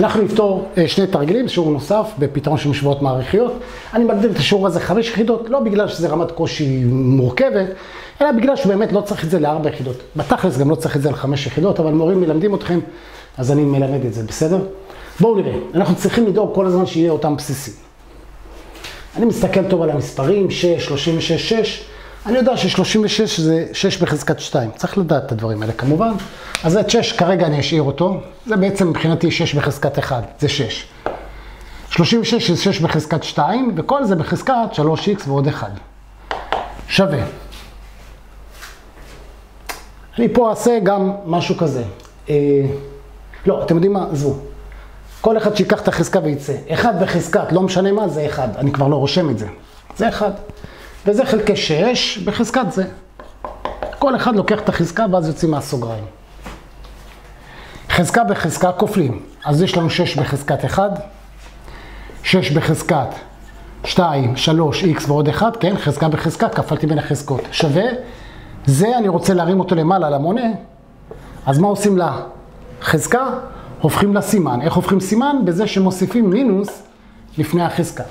אנחנו נפתור שני תרגילים, שיעור נוסף בפתרון של משוואות מעריכיות. אני מגדיר את השיעור הזה 5 יחידות, לא בגלל שזה רמת קושי מורכבת, אלא בגלל שבאמת לא צריך את זה ל4 יחידות. בתכלס גם לא צריך את זה ל5 יחידות, אבל מורים מלמדים אתכם, אז אני מלמד את זה, בסדר? בואו נראה, אנחנו צריכים לדאוג כל הזמן שיהיה אותם בסיסים. אני מסתכל טוב על המספרים, 6, 36, 6. אני יודע ש36 זה 6 בחזקת 2. צריך לדעת את הדברים האלה כמובן. אז את 6 כרגע אני אשאיר אותו. זה בעצם מבחינתי 6 בחזקת 1. זה 6. 36 זה 6 בחזקת 2, וכל זה בחזקת 3x ועוד 1. שווה. אני פה אעשה גם משהו כזה. לא, אתם יודעים מה? עזבו. כל אחד שיקח את החזקה וייצא. 1 בחזקת, לא משנה מה, זה 1. אני כבר לא רושם את זה. זה 1. וזה חלקי 6 בחזקת זה. כל אחד לוקח את החזקה ואז יוצאים מהסוגריים. חזקה בחזקה כופלים. אז יש לנו 6 בחזקת 1. 6 בחזקת 2, 3, x ועוד 1. כן, חזקה בחזקה, כפלתי בין החזקות. שווה. זה אני רוצה להרים אותו למעלה למונה. אז מה עושים לחזקה? הופכים לסימן. איך הופכים סימן? בזה שמוסיפים מינוס לפני החזקה.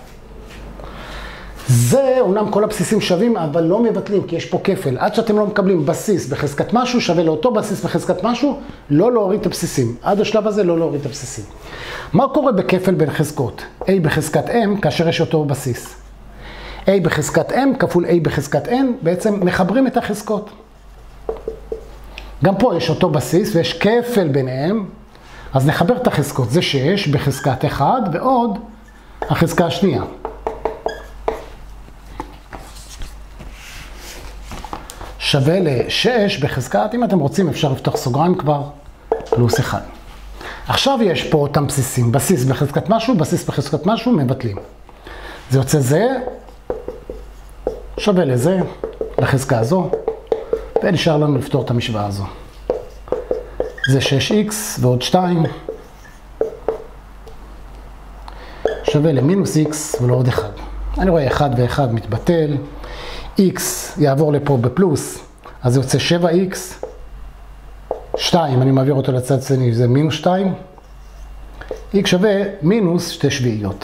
זה, אומנם כל הבסיסים שווים, אבל לא מבטלים, כי יש פה כפל. עד שאתם לא מקבלים בסיס בחזקת משהו, שווה לאותו בסיס בחזקת משהו, לא להוריד את הבסיסים. עד השלב הזה לא להוריד את הבסיסים. מה קורה בכפל בין חזקות? a בחזקת m, כאשר יש אותו בסיס. a בחזקת m כפול a בחזקת n, בעצם מחברים את החזקות. גם פה יש אותו בסיס ויש כפל ביניהם, אז נחבר את החזקות. זה 6 בחזקת 1 ועוד החזקה השנייה. שווה ל-6 בחזקת, אם אתם רוצים אפשר לפתוח סוגריים כבר, פלוס 1. עכשיו יש פה אותם בסיסים, בסיס בחזקת משהו, בסיס בחזקת משהו, מבטלים. זה יוצא זה, שווה לזה, לחזקה הזו, ונשאר לנו לפתור את המשוואה הזו. זה 6x ועוד 2, שווה למינוס x ולא עוד 1. אני רואה 1 ו1 מתבטל. x יעבור לפה בפלוס, אז זה יוצא 7x, 2, אני מעביר אותו לצד שני, זה מינוס 2, x שווה מינוס 2 שביעיות.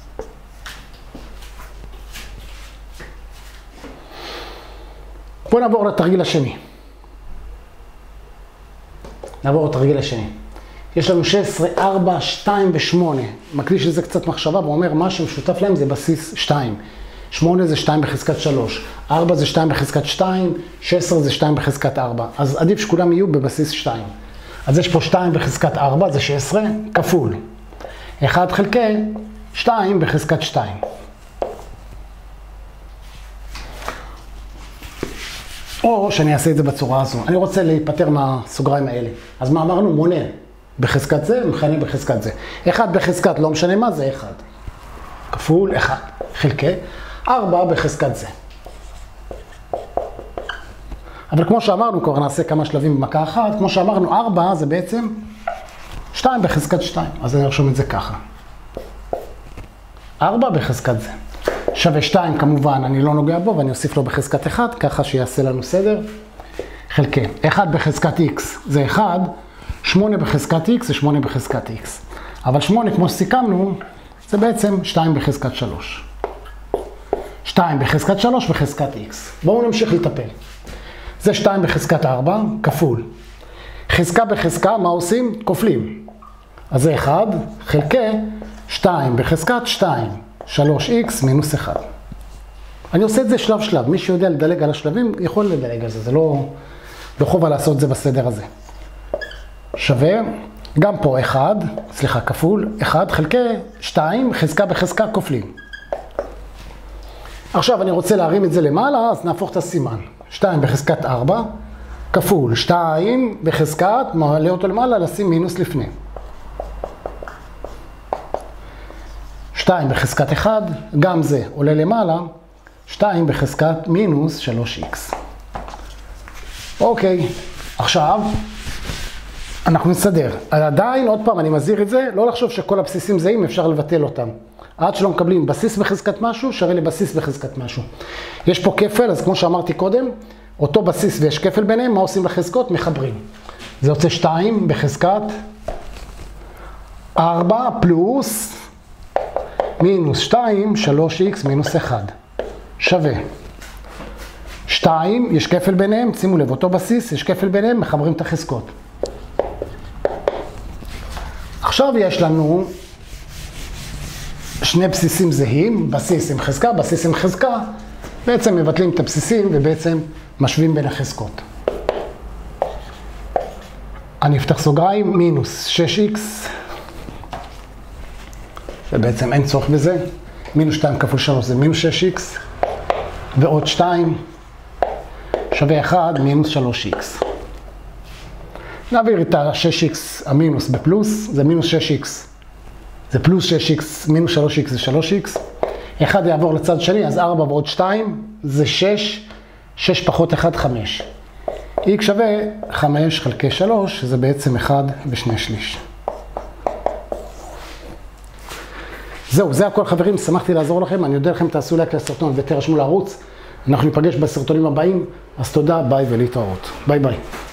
בואו נעבור לתרגיל השני. נעבור לתרגיל השני. יש לנו 16, 4, 2 ו-8. מקדיש לזה קצת מחשבה ואומר מה שמשותף להם זה בסיס 2. 8 זה 2 בחזקת 3, 4 זה 2 בחזקת 2, 16 זה 2 בחזקת 4. אז עדיף שכולם יהיו בבסיס 2. אז יש פה 2 בחזקת 4, זה 16, כפול. 1 חלקי 2 בחזקת 2. או שאני אעשה את זה בצורה הזו. אני רוצה להיפטר מהסוגריים האלה. אז מה אמרנו? מונה בחזקת זה, מכנה בחזקת זה. 1 בחזקת לא משנה מה, זה 1. כפול 1 חלקי 4 בחזקת זה. אבל כמו שאמרנו, כבר נעשה כמה שלבים במכה אחת. כמו שאמרנו, 4 זה בעצם 2 בחזקת 2. אז אני ארשום את זה ככה. 4 בחזקת זה. שווה 2 כמובן, אני לא נוגע בו, ואני אוסיף לו בחזקת 1, ככה שיעשה לנו סדר. חלקי 1 בחזקת x זה 1, 8 בחזקת x זה 8 בחזקת x. אבל 8, כמו שסיכמנו, זה בעצם 2 בחזקת 3. 2 בחזקת 3 בחזקת x. בואו נמשיך לטפל. זה 2 בחזקת 4, כפול. חזקה בחזקה, מה עושים? כופלים. אז זה 1 חלקי 2 בחזקת 2. 3x מינוס 1. אני עושה את זה שלב שלב. מי שיודע לדלג על השלבים יכול לדלג על זה. זה לא חובה לעשות את זה בסדר הזה. שווה, גם פה 1, סליחה, כפול, 1 חלקי 2, חזקה בחזקה כופלים. עכשיו אני רוצה להרים את זה למעלה, אז נהפוך את הסימן. 2 בחזקת 4, כפול 2 בחזקת, מעלה אותו למעלה, לשים מינוס לפני. 2 בחזקת 1, גם זה עולה למעלה, 2 בחזקת מינוס 3x. אוקיי, עכשיו אנחנו נסדר. עדיין, עוד פעם, אני מזהיר את זה, לא לחשוב שכל הבסיסים זהים, אפשר לבטל אותם. עד שלא מקבלים בסיס בחזקת משהו, שווה לבסיס בחזקת משהו. יש פה כפל, אז כמו שאמרתי קודם, אותו בסיס ויש כפל ביניהם, מה עושים לחזקות? מחברים. זה יוצא 2 בחזקת 4 פלוס מינוס 2, 3x מינוס 1, שווה. 2, יש כפל ביניהם, שימו לב, אותו בסיס, יש כפל ביניהם, מחברים את החזקות. עכשיו יש לנו שני בסיסים זהים, בסיס עם חזקה, בסיס עם חזקה, בעצם מבטלים את הבסיסים ובעצם משווים בין החזקות. אני אפתח סוגריים, מינוס 6x, ובעצם אין צורך בזה, מינוס 2 כפול 3 זה מינוס 6x, ועוד 2 שווה 1 מינוס 3x. נעביר את ה-6x המינוס בפלוס, זה מינוס 6x, זה פלוס 6x, מינוס 3x זה 3x. 1 יעבור לצד שני, אז 4 ועוד 2 זה 6, 6 פחות 1, 5. x שווה 5 חלקי 3, זה בעצם 1 ו2 שליש. זהו, זה הכל חברים, שמחתי לעזור לכם, אני יודע לכם, תעשו לייק לסרטון ותרשמו לערוץ. אנחנו ניפגש בסרטונים הבאים, אז תודה, ביי ולהתראות. ביי ביי.